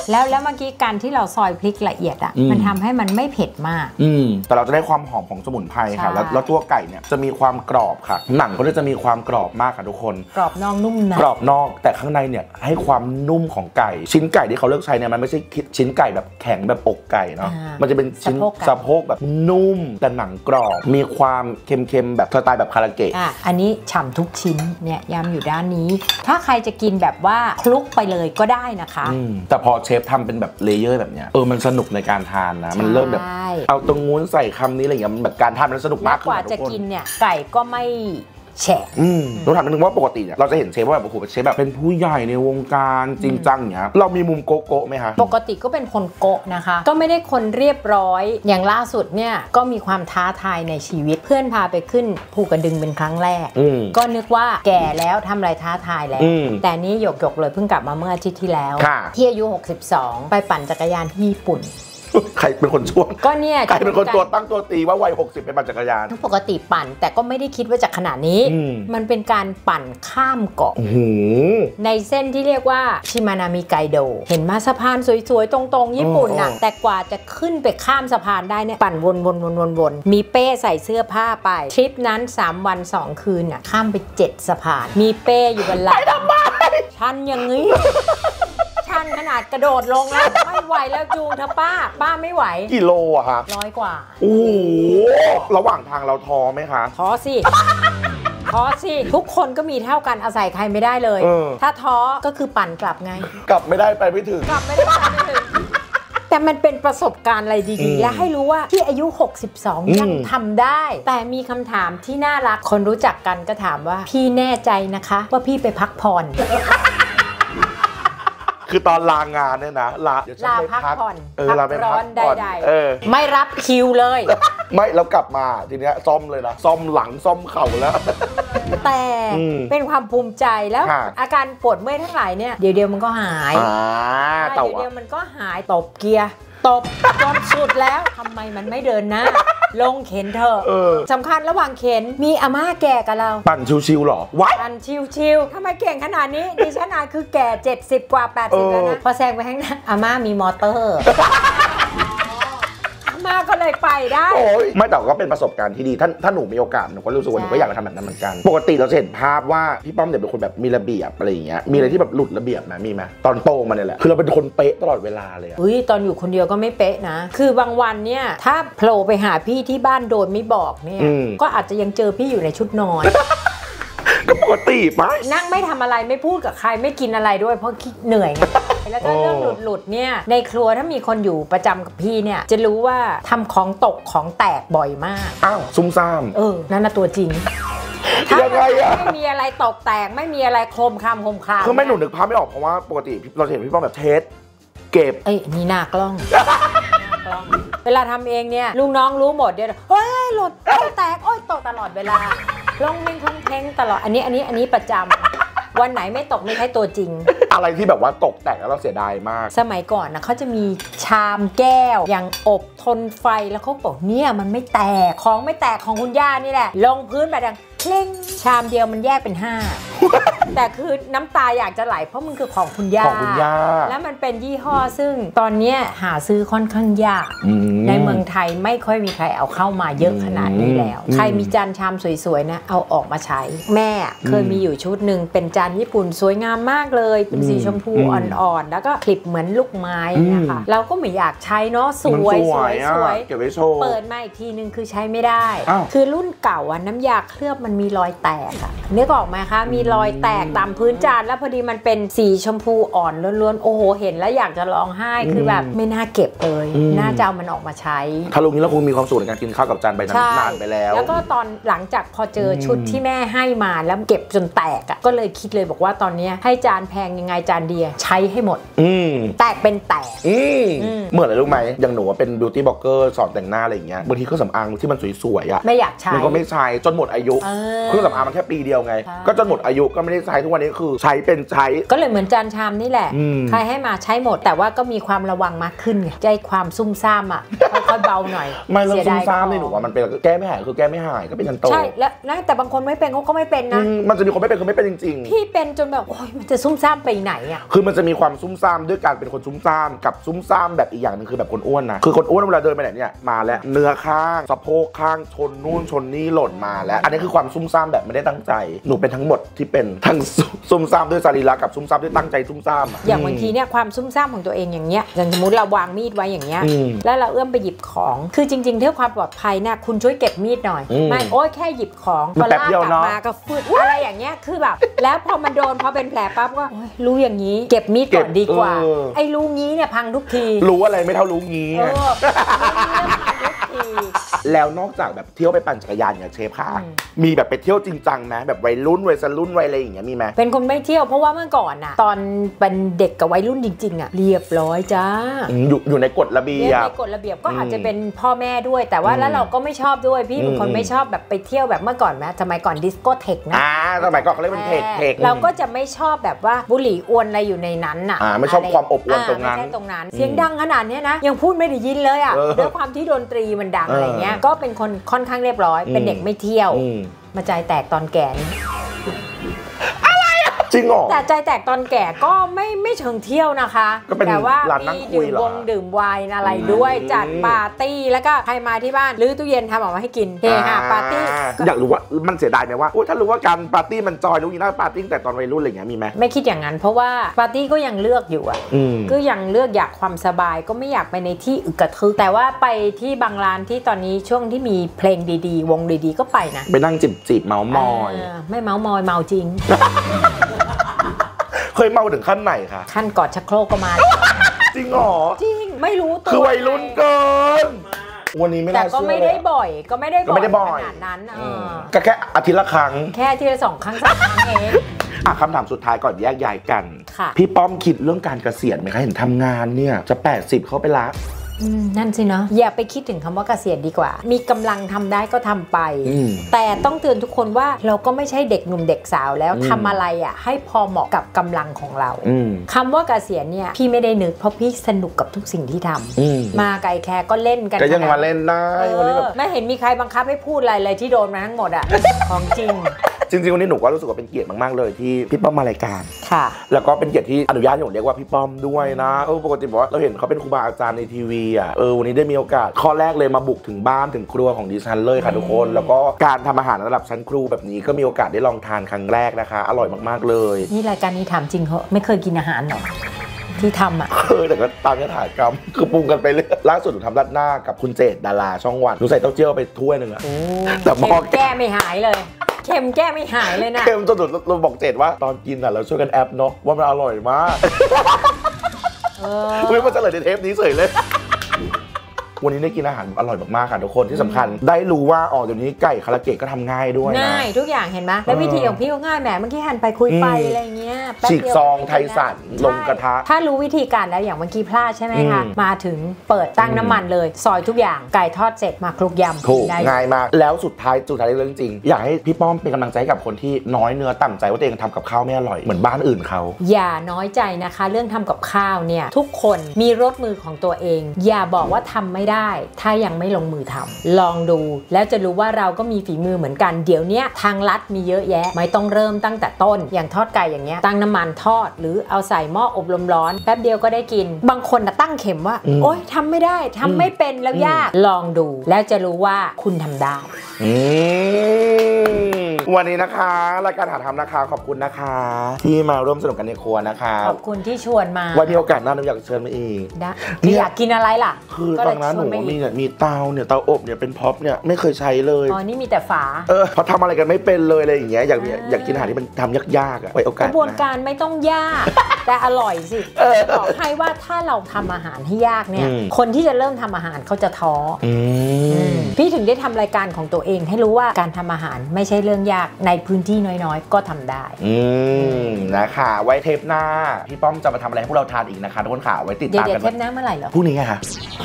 แล้วเมื่อกี้การที่เราซอยพริกละเอียดอ่ะมันทำให้มันไม่เผ็ดมากแต่เราจะได้ความหอมของสมุนไพรค่ะแล้วตัวไก่เนี่ยจะมีความกรอบค่ะหนังก็จะมีความกรอบมากค่ะทุกคนกรอบนอกนุ่มในกรอบนอกแต่ข้างในเนี่ยให้ความนุ่มของไก่ชิ้นไก่ที่เขาเลือกใช้เนี่ยมันไม่ใช่ชิ้นไก่แบบแข็งแบบอกไก่เนาะมันจะเป็นชิ้นสะโพกแบบนุ่มแต่หนังกรอบมีความเค็มๆแบบสไตล์แบบคาราเกะอันนี้ฉ่ำทุกชิ้นเนี่ยยำอยู่ด้านนี้ถ้าใครจะกินแบบว่าคลุกไปเลยก็ได้นะคะแต่พอเชฟทำเป็นแบบเลเยอร์แบบเนี้ยมันสนุกในการทานนะมันเริ่มแบบเอาตรงงู้นใส่คำนี้อะไรอย่างเงี้ยมันแบบการทานมันสนุกมากกว่าจะกินเนี่ยไก่ก็ไม่แฉะต้องถามนิดนึงว่าปกติเนี่ยเราจะเห็นเชฟว่าแบบโอ้โหเชฟแบบเป็นผู้ใหญ่ในวงการจริงจังอย่างเงี้ยเรามีมุมโกโก้ไหมคะปกติก็เป็นคนโกะนะคะก็ไม่ได้คนเรียบร้อยอย่างล่าสุดเนี่ยก็มีความท้าทายในชีวิตเพื่อนพาไปขึ้นภูกระดึงเป็นครั้งแรกก็นึกว่าแก่แล้วทำอะไรท้าทายแล้วแต่นี้หยกเลยเพิ่งกลับมาเมื่ออาทิตย์ที่แล้วที่อายุ62ไปปั่นจักรยานที่ญี่ปุ่นใครเป็นคนช่วงก็เนี่ยใครเป็นคนตัวตั้งตัวตีว่าวัย60เป็นปั่นจักรยานปกติปั่นแต่ก็ไม่ได้คิดว่าจะขนาดนี้มันเป็นการปั่นข้ามเกาะในเส้นที่เรียกว่าชิมานามิไกโดเห็นมาสะพานสวยๆตรงๆญี่ปุ่นน่ะแต่กว่าจะขึ้นไปข้ามสะพานได้เนี่ยปั่นวนมีเป้ใส่เสื้อผ้าไปทริปนั้น3 วัน 2 คืนน่ะข้ามไป7 สะพานมีเป้อยู่บนหลังชันอย่างนี้ชันขนาดกระโดดลงแล้วไม่ไหวแล้วจูงเธอป้าไม่ไหวกี่โลอะคะ 100 กว่าโอ้โหระหว่างทางเราท้อไหมคะท้อสิทุกคนก็มีเท่ากันอาศัยใครไม่ได้เลยถ้าท้อก็คือปั่นกลับไงกลับไม่ได้ไปไม่ถึงแต่มันเป็นประสบการณ์อะไรดีๆและให้รู้ว่าที่อายุ62ยังทำได้แต่มีคำถามที่น่ารักคนรู้จักกันก็ถามว่าพี่แน่ใจนะคะว่าพี่ไปพักผ่อนคือตอนลางานเนี่ยนะลาพักผ่อนลาไปพักผ่อนไม่รับคิวเลยไม่แล้วกลับมาทีเนี้ยซ่อมเลยนะซ่อมหลังซ่อมเข่าแล้วแต่เป็นความภูมิใจแล้วอาการปวดเมื่อยทั้งหลายเนี่ยเดี๋ยวมันก็หายเดี๋ยวมันก็หายตบเกียร์ตบจนสุดแล้วทำไมมันไม่เดินหน้าลงเข็นเถอะสำคัญระหว่างเข็นมีอาม่าแก่กับเราปั่นชิวๆหรอปั่นชิวๆทำไมเก่งขนาดนี้ดิฉันคือแก่70 กว่า 80แล้วนะพอแซงไปข้างหน้าอาม่ามีมอเตอร์มาก็เลยไปได้ไม่แต่ก็เป็นประสบการณ์ที่ดีถ้าหนูมีโอกาสหนูก็รู้สึกว่าหนูก็อยากจะทำแบบนั้นเหมือนกันปกติเราจะเห็นภาพว่าพี่ป้อมเนี่ยเป็นคนแบบมีระเบียบอะไรอย่างเงี้ยมีอะไรที่แบบหลุดระเบียบไหมมีไหมตอนโตมาเนี่ยแหละคือเราเป็นคนเป๊ะตลอดเวลาเลยตอนอยู่คนเดียวก็ไม่เป๊ะนะคือบางวันเนี่ยถ้าโผล่ไปหาพี่ที่บ้านโดนไม่บอกเนี่ยก็อาจจะยังเจอพี่อยู่ในชุดนอนก็ปกติไหมนั่งไม่ทำอะไรไม่พูดกับใครไม่กินอะไรด้วยเพราะเหนื่อยแล้วถ้าเรื่องหลุดเนี่ยในครัวถ้ามีคนอยู่ประจำกับพี่เนี่ยจะรู้ว่าทำของตกของแตกบ่อยมากอ้าวซุ่มซ่ามนั่นน่ะตัวจริงยังไงอะไม่มีอะไรตกแตกไม่มีอะไรโครมคามคือไม่หนูนึกภาพไม่ออกเพราะว่าปกติเราเห็นพี่ป้อมแบบเทสเก็บนี่หน้ากล้องเวลาทำเองเนี่ยลูกน้องรู้หมดเดี๋ยวเฮ้ยหลุดแตกตกตลอดเวลาลงเม่งคงเพ่งตลอดอันนี้ประจำวันไหนไม่ตกไม่ใช่ตัวจริงอะไรที่แบบว่าตกแตกแล้วเราเสียดายมากสมัยก่อนนะเขาจะมีชามแก้วอย่างอบทนไฟแล้วเขาบอกเนี่ยมันไม่แตกของไม่แตกของคุณย่านี่แหละลงพื้นแบบดังเล่งชามเดียวมันแยกเป็น5แต่คือน้ำตาอยากจะไหลเพราะมันคือของคุณย่าแล้วมันเป็นยี่ห้อซึ่งตอนนี้หาซื้อค่อนข้างยากในเมืองไทยไม่ค่อยมีใครเอาเข้ามาเยอะขนาดนี้แล้วใครมีจานชามสวยๆนะเอาออกมาใช้แม่เคยมีอยู่ชุดหนึ่งเป็นจานญี่ปุ่นสวยงามมากเลยเป็นสีชมพูอ่อนๆแล้วก็คลิปเหมือนลูกไม้นะคะเราก็ไม่อยากใช้เนาะสวยเก็บไว้โชว์เปิดมาอีกทีนึงคือใช้ไม่ได้คือรุ่นเก่าน้ำยาเคลือบมันมีรอยแตกอะนึกออกไหมคะมีรอยแตกตามพื้นจานแล้วพอดีมันเป็นสีชมพูอ่อนล้วนๆโอ้โหเห็นแล้วอยากจะร้องไห้คือแบบไม่น่าเก็บเลยน่าจะเอามันออกมาใช้ถ้าลุงนี้เราคงมีความสุขในการกินข้าวกับจานใบนั้นนานไปแล้วแล้วก็ตอนหลังจากพอเจอชุดที่แม่ให้มาแล้วเก็บจนแตกอะก็เลยคิดเลยบอกว่าตอนนี้ให้จานแพงยังไงจานเดียใช้ให้หมดแตกเป็นแตกเหมือนอะไรรู้ไหมอย่างหนูเป็นบิวตี้บล็อกเกอร์สอนแต่งหน้าอะไรอย่างเงี้ยบางทีเครื่องสำอางที่มันสวยๆอะไม่อยากใช้มันก็ไม่ใช้จนหมดอายุเครื่องสำอางมันแค่ปีเดียวไงก็จนหมดอายุยุก็ไม่ได้ใช้ทุกวันนี้คือใช้เป็นใช้ก็เลยเหมือนจานชามนี่แหละใครให้มาใช้หมดแต่ว่าก็มีความระวังมากขึ้นไงใจความซุ่มซ่ามอ่ะค่อยๆเบาหน่อยไม่เรื่องซุ่มซ่ามนี่หนูว่ามันเป็นแก้ไม่หายคือแก้ไม่หายก็เป็นยันโตใช่แล้วแต่บางคนไม่เป็นเขาก็ไม่เป็นนะมันจะมีคนไม่เป็นคือไม่เป็นจริงๆพี่เป็นจนแบบโอ๊ยมันจะซุ่มซ่ามไปไหนอ่ะคือมันจะมีความซุ่มซ่ามด้วยการเป็นคนซุ่มซ่ามกับซุ่มซ่ามแบบอีกอย่างนึงคือแบบคนอ้วนนะคือคนอ้วนเวลาเดินไปไหนเนี่ยมาแล้วเนื้อข้างสะโพกข้างชนนู่นชนนี่หล่นมาแล้วอันนี้คือความซุ่มซ่ามแบบไม่ได้ตั้งใจหนูเป็นทั้งหมดที่เป็นทั้งซุ่มซ่ามด้วยสรีระกับซุ่มซ่ามด้วยตั้งใจซุ่มซ่ามอย่างบางทีเนี่ยความซุ่มซ่ามของตัวเองอย่างเงี้ยอย่างสมมติเราวางมีดไว้อย่างเงี้ยแล้วเราเอื้อมไปหยิบของคือจริงๆเพื่อความปลอดภัยเนี่ยคุณช่วยเก็บมีดหน่อยไม่โอ๊ยแค่หยิบของพอลากกลับมาก็ฟืดอะไรอย่างเงี้ยคือแบบแล้วพอมันโดนพอเป็นแผลปั๊บก็รู้อย่างนี้เก็บมีดก่อนดีกว่าไอ้รู้งี้เนี่ยพังทุกทีรู้อะไรไม่เท่ารู้งี้แล้วนอกจากแบบเที่ยวไปปั่นจักรยานอย่างเชฟค่ะมีแบบไปเที่ยวจริงจังนะแบบวัยรุ่นวัยรุ่นวัยอะไรอย่างเงี้ยมีไหมเป็นคนไม่เที่ยวเพราะว่าเมื่อก่อนน่ะตอนเป็นเด็กกับวัยรุ่นจริงๆอ่ะเรียบร้อยจ้าอยู่ในกฎระเบียบในกฎระเบียบก็อาจจะเป็นพ่อแม่ด้วยแต่ว่าแล้วเราก็ไม่ชอบด้วยพี่เป็นคนไม่ชอบแบบไปเที่ยวแบบเมื่อก่อนไหมสมัยก่อนดิสโกเทคนะสมัยก่อนเขาเรียกเป็นเทคเราก็จะไม่ชอบแบบว่าบุหรี่อวนอะไรอยู่ในนั้นอ่ะไม่ชอบความอบอวลตรงนั้นไม่ใช่ตรงนั้นเสียงดังขนาดนี้นะยังพูดไม่ได้ยินเลยอ่ะด้วยความที่ดนตรีมันดังอะไรเงี้ยก็เป็นคนค่อนข้างเรียบร้อยเป็นเด็กไม่เที่ยวมาใจแตกตอนแก่จริงเหรอแต่ใจแตกตอนแก่ก็ไม่เชิงเที่ยวนะคะแต่ว่ามีดื่มไวน์อะไรด้วยจัดปาร์ตี้แล้วก็ใครมาที่บ้านหรือตู้เย็นทำออกมาให้กินเฮฮาปาร์ตี้อยากรู้ว่ามันเสียดายไหมว่าถ้ารู้ว่าการปาร์ตี้มันจอยรู้อย่างนั้นปาร์ตี้แต่ตอนวัยรุ่นอะไรอย่างเงี้ยมีไหมไม่คิดอย่างนั้นเพราะว่าปาร์ตี้ก็ยังเลือกอยู่อ่ะก็ยังเลือกอยากความสบายก็ไม่อยากไปในที่อึกกระทึกแต่ว่าไปที่บางร้านที่ตอนนี้ช่วงที่มีเพลงดีๆวงดีๆก็ไปนะไปนั่งจิบเมามอยไม่เมามอยเมาจริงเคยเมาถึงขั้นไหนคะขั้นกอดชักโครกก็มาจริงเหรอจริงไม่รู้ตัวคือวัยรุ่นเกินวันนี้ไม่น่าเชื่อแต่ก็ไม่ได้บ่อยก็ไม่ได้บ่อยขนาดนั้นก็แค่อาทิตย์ละครั้งแค่อาทิตย์ละ2 ครั้ง3 ครั้งเองคำถามสุดท้ายก่อนแยกย้ายกันพี่ป้อมคิดเรื่องการเกษียณไหมคะเห็นทำงานเนี่ยจะ80เข้าไปละนั่นสิเนาะอย่าไปคิดถึงคำว่าเกษียณดีกว่ามีกำลังทำได้ก็ทำไปแต่ต้องเตือนทุกคนว่าเราก็ไม่ใช่เด็กหนุ่มเด็กสาวแล้วทำอะไรอ่ะให้พอเหมาะกับกำลังของเราคำว่าเกษียณเนี่ยพี่ไม่ได้นึกเพราะพี่สนุกกับทุกสิ่งที่ทำมาไกลแค่ก็เล่นกันก็ยังมาเล่นได้วันนี้แบบไม่เห็นมีใครบังคับให้พูดอะไรเลยที่โดนมาทั้งหมดอ่ะของจริงจริงๆวันนี้หนูก็รู้สึกว่าเป็นเกียรติมากๆเลยที่พี่ป้อมมารายการค่ะแล้วก็เป็นเกียรติที่อนุญาตให้หนูเรียกว่าพี่ป้อมด้วยนะปกติบอกว่าเราเห็นเขาเป็นครูบาอาจารย์ในทีวีอ่ะวันนี้ได้มีโอกาสข้อแรกเลยมาบุกถึงบ้านถึงครัวของดิฉันเลยค่ะทุกคนแล้วก็การทำอาหารระดับชั้นครูแบบนี้ก็มีโอกาสได้ลองทานครั้งแรกนะคะอร่อยมากๆเลยนี่รายการนี้ถามจริงเหรอไม่เคยกินอาหารหรอที่ทำอ่ะแต่ก็ตามยถากรรมคือปรุงกันไปเรื่อยล่าสุดหนูทำราดหน้ากับคุณเจตดาราช่องวันหนูใส่เต้าเจี้ยวไปถ้วยนึงอะแต่หม้อแก้ไม่หายเลยเค็มแก้ไม่หายเลยนะเค็มจนเราบอกเจตว่าตอนกินอ่ะเราช่วยกันแอปเนาะว่ามันอร่อยมากเฮ้ยมันจะเลยในเทปนี้เฉยเลยวันนี้ได้กินอาหารอร่อยมากๆค่ะทุกคนที่สำคัญได้รู้ว่าเดี๋ยวนี้ไก่คาราเกะก็ทำง่ายด้วยนะง่ายทุกอย่างเห็นไหมแล้ววิธีของพี่ก็ง่ายแหมเมื่อกี้หั่นไปคุยไปอะไรเงี้ยฉีกซองไทยสันลงกระทะถ้ารู้วิธีการแล้วอย่างเมื่อกี้พลาดใช่ไหมคะมาถึงเปิดตั้งน้ำมันเลยซอยทุกอย่างไก่ทอดเสร็จมาคลุกยำถูกง่ายมากแล้วสุดท้ายเรื่องจริงอยากให้พี่ป้อมเป็นกำลังใจกับคนที่น้อยเนื้อต่ำใจว่าตัวเองทำกับข้าวไม่อร่อยเหมือนบ้านอื่นเขาอย่าน้อยใจนะคะเรื่องทำกับข้าวเนี่ยทุกคนมีรสมือของตัวเองอย่าบอกว่าทำไม่ได้ถ้ายังไม่ลงมือทำลองดูแล้วจะรู้ว่าเราก็มีฝีมือเหมือนกันเดี๋ยวนี้ทางลัดมีเยอะแยะไม่ต้องเริ่มตั้งแต่ต้นอย่างทอดไก่อย่างเงี้ยตั้งน้ำมันทอดหรือเอาใส่หม้ออบลมร้อนแป๊บเดียวก็ได้กินบางคนตั้งเข็มว่าโอ๊ยทำไม่ได้ทำไม่เป็นแล้วยากลองดูแล้วจะรู้ว่าคุณทำได้วันนี้นะคะรายการหาทำนะคะขอบคุณนะคะที่มาร่วมสนุกกันในครัวนะคะขอบคุณที่ชวนมาวันนี้โอกาสหน้าหนูอยากเชิญมาอีกอยากกินอะไรล่ะคือตอนนั้นหนูมีเตาเนี่ยเตาอบเนี่ยเป็นพ็อปเนี่ยไม่เคยใช้เลยอ๋อนี่มีแต่ฝาเพราะทำอะไรกันไม่เป็นเลยอะไรอย่างเงี้ยอยากกินอาหารที่มันทำยากๆไว้โอกาสกระบวนการไม่ต้องยากแต่อร่อยสิบอกให้ว่าถ้าเราทำอาหารให้ยากเนี่ยคนที่จะเริ่มทำอาหารเขาจะท้อพี่ถึงได้ทำรายการของตัวเองให้รู้ว่าการทำอาหารไม่ใช่เรื่องยากในพื้นที่น้อยๆก็ทำได้นะคะไว้เทปหน้าพี่ป้อมจะมาทำอะไรให้พวกเราทานอีกนะคะทุกคนข่าวไว้ติดตามกันเทปหน้าเมื่อไหร่เหรอพรุ่งนี้ไงคะ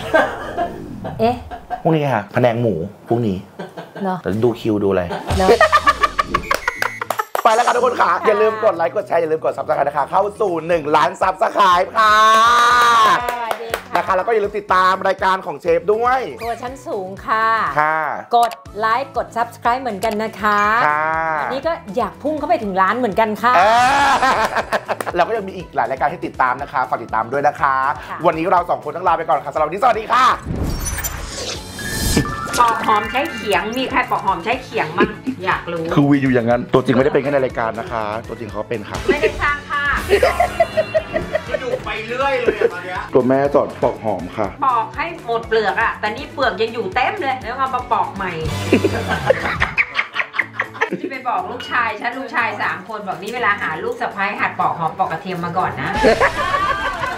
พรุ่งนี้ค่ะแผนงหมูพรุ่งนี้เนาะดูคิวดูอะไรไปแล้วค่ะทุกคนค่ะอย่าลืมกดไลค์กดแชร์อย่าลืมกดซับสไครต์นะคะเข้าสู่1 ล้านซับสไครต์ค่ะนะคะแล้วก็อย่าลืมติดตามรายการของเชฟด้วยตัวชั้นสูงค่ะค่ะกดไลค์กด Subscribe เหมือนกันนะคะค่ะอันนี้ก็อยากพุ่งเข้าไปถึงล้านเหมือนกันค่ะเราก็ยังมีอีกหลายรายการให้ติดตามนะคะฝากติดตามด้วยนะคะวันนี้เรา2 คนต้องลาไปก่อนค่ะสำหรับวันนี้สวัสดีค่ะปอกหอมใช้เขียงมีใครปอกหอมใช้เขียงมั้งอยากรู้คือวีอยู่อย่างนั้นตัวจริงไม่ได้เป็นแค่ในรายการนะคะตัวจริงเขาเป็นค่ะไม่ได้สร้างค่ะอยู่ไปเรื่อยเลยตอนนี้ตัวแม่สอนปอกหอมค่ะปอกให้หมดเปลือกอะแต่นี่เปลือกยังอยู่เต็มเลยแล้วเอามาปอกใหม่ที่ไปบอกลูกชายฉันลูกชาย3 คนบอกนี่เวลาหาลูกสะใภ้หัดปอกหอมปอกกระเทียมมาก่อนนะ